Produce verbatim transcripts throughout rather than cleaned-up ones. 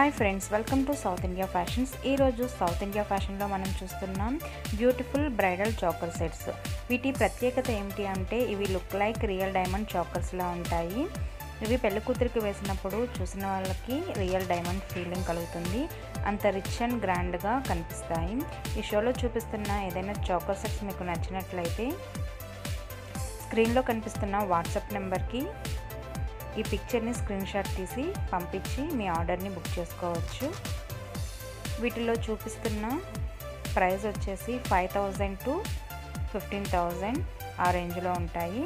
Hi friends, welcome to South India fashions. ఈరోజు South India ఫ్యాషన్లో మనం చూస్తున్నాం బ్యూటిఫుల్ బ్రైడల్ చాకర్ సెట్స్. వీటి ప్రత్యేకత ఏమిటి అంటే ఇవి లుక్ లైక్ రియల్ డైమండ్ చాకర్స్లా ఉంటాయి. ఇవి పెళ్లి కూతురికి వేసినప్పుడు చూసిన వాళ్ళకి రియల్ డైమండ్ ఫీలింగ్ కలుగుతుంది. అంత రిచ్ అండ్ గ్రాండ్గా కనిపిస్తాయి. ఈ షోలో చూపిస్తున్న ఏదైనా చాకర్ సెట్స్ మీకు నచ్చినట్లయితే స్క్రీన్లో కనిపిస్తున్న వాట్సాప్ నెంబర్కి ఈ పిక్చర్ని స్క్రీన్ షాట్ తీసి పంపించి మీ ఆర్డర్ని బుక్ చేసుకోవచ్చు. వీటిలో చూపిస్తున్న ప్రైస్ వచ్చేసి five thousand to fifteen thousand ఆ రేంజ్లో ఉంటాయి.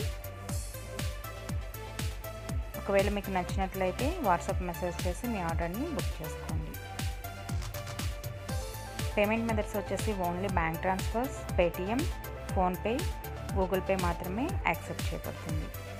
ఒకవేళ మీకు నచ్చినట్లయితే వాట్సాప్ మెసేజ్ చేసి మీ ఆర్డర్ని బుక్ చేసుకోండి. పేమెంట్ మెథడ్స్ వచ్చేసి only bank transfers, Paytm, PhonePe, Google Pay మాత్రమే యాక్సెప్ట్ చేయబడుతుంది.